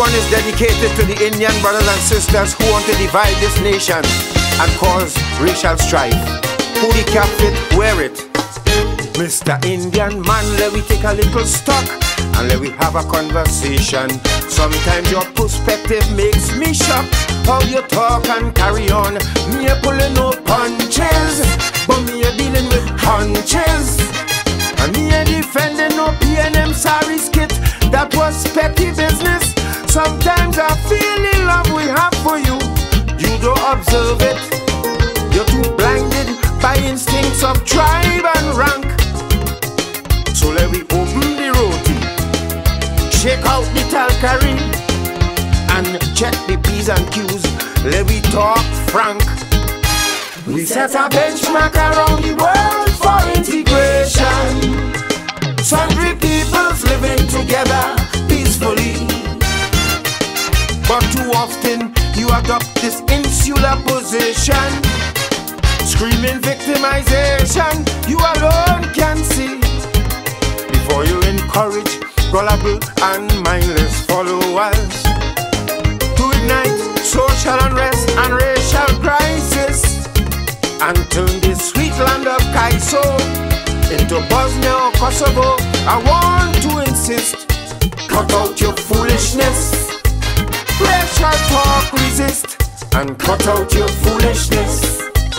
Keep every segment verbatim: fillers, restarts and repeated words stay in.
one is dedicated to the Indian brothers and sisters who want to divide this nation and cause racial strife. Who the cap fit, wear it. Mister Indian man, let we take a little stock and let we have a conversation. Sometimes your perspective makes me shock. How you talk and carry on. Me a pulling no punches, but me a dealing with punches. And me a defending no P N M sorry skit. That was petty business. Sometimes I feel the love we have for you, you don't observe it. You're too blinded by instincts of tribe and rank. So let we open the roti, shake out the talcary, and check the P's and Q's. Let we talk frank. We set a benchmark around the world for integration. Sundry peoples living together peacefully. But too often you adopt this insular position, screaming victimization you alone can see. Before you encourage gullible and mindless followers to ignite social unrest and racial crisis, and turn this sweet land of KAISO into Bosnia or Kosovo, I want to insist, cut out your foolishness. Racial talk resist, and cut out your foolishness.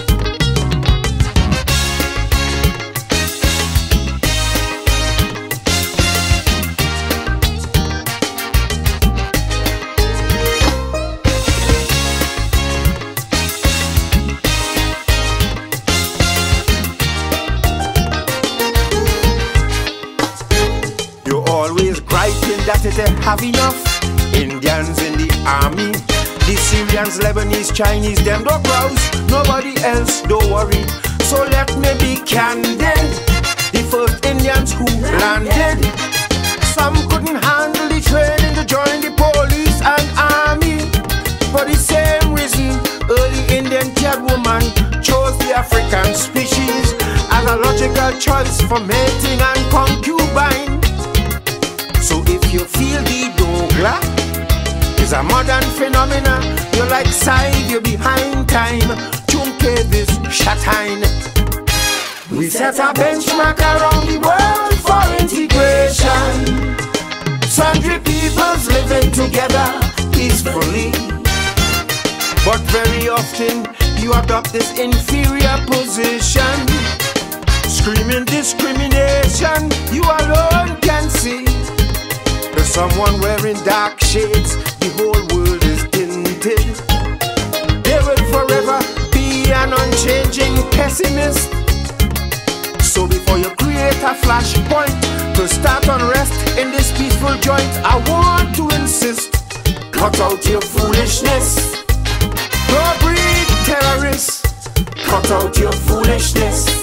You're always griping that it ain't have enough Indians in the army. The Syrians, Lebanese, Chinese, them don't browse, nobody else don't worry. So let me be candid, the first Indians who landed, some couldn't handle the training to join the police and army. For the same reason, early Indian cad woman chose the African species as a logical choice for mating and concubine. So if you feel the dogla is a modern phenomenon, you're like side, you're behind time. Chunke this shatine. We set a benchmark around the world for integration. Sundry peoples living together peacefully. But very often you adopt this inferior position, screaming discrimination you alone can see. There's someone wearing dark shades, the whole world is tinted. They will forever be an unchanging pessimist. So before you create a flashpoint to start unrest in this peaceful joint, I want to insist, cut out your foolishness. Don't breed terrorists, cut out your foolishness.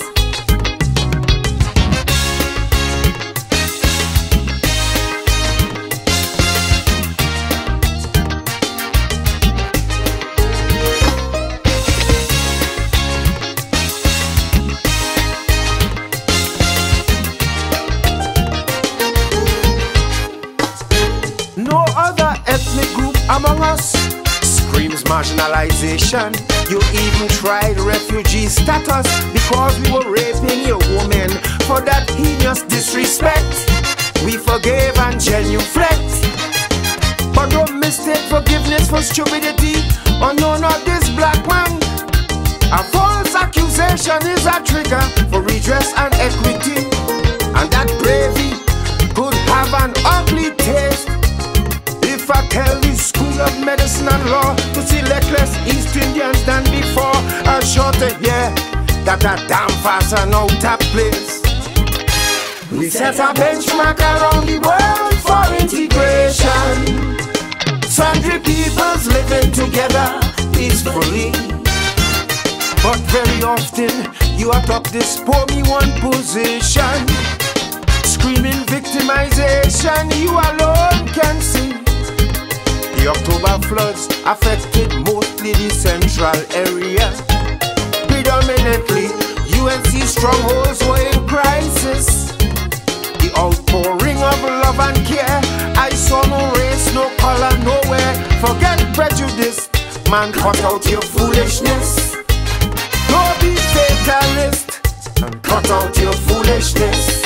No other ethnic group among us screams marginalization. You even tried refugee status because we were raping your woman. For that heinous disrespect, we forgave and genuflect. But don't mistake forgiveness for stupidity. Oh no, not this black man. A false accusation is a trigger for redress and equity. And that bravery could have an ugly taste if I tell the School of Medicine and Law to select less East Indians than before. I'm sure to hear that a damn fast and out of place. We set a benchmark around the world for integration. Sundry peoples living together peacefully. But very often you adopt this poor me one position, screaming victimization you alone can see. The October floods affected mostly the central area. Predominantly, U N C strongholds were in crisis. The outpouring of love and care I saw no race, no color, nowhere. Forget prejudice, man, cut out your foolishness. Don't be fatalist, and cut out your foolishness.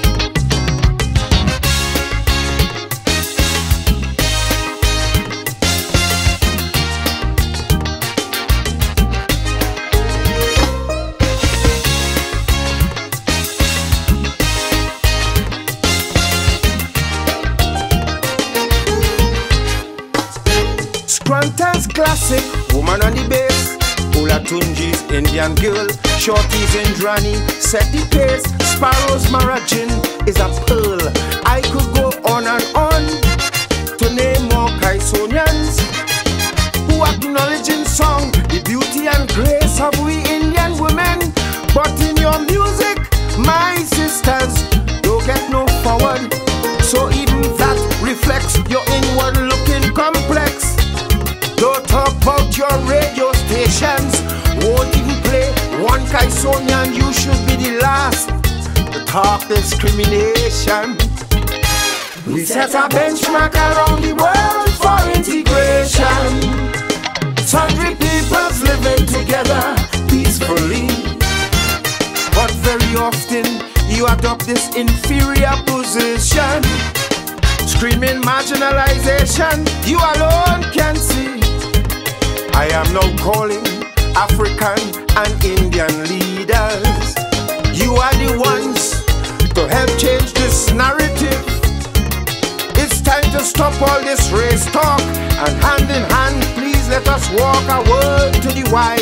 Scranton's classic, woman on the bass. Olatunji's Indian girl, Shorty's Indrani, set the pace. Sparrow's Marajin is a pearl. I could go on and on to name more Kaisonians who acknowledge in song the beauty and grace of we Indian women. But in your music, my sisters, don't get no forward. So even that reflects your inward looking complex. Don't talk about your radio stations, won't even play one Kaisonian. You should be the last to talk discrimination. We set a benchmark around the world for integration. Sundry peoples living together peacefully. But very often you adopt this inferior position, screaming marginalization you alone can see. I am now calling African and Indian leaders. You are the ones to help change this narrative. It's time to stop all this race talk, and hand in hand, please let us walk our world to the wide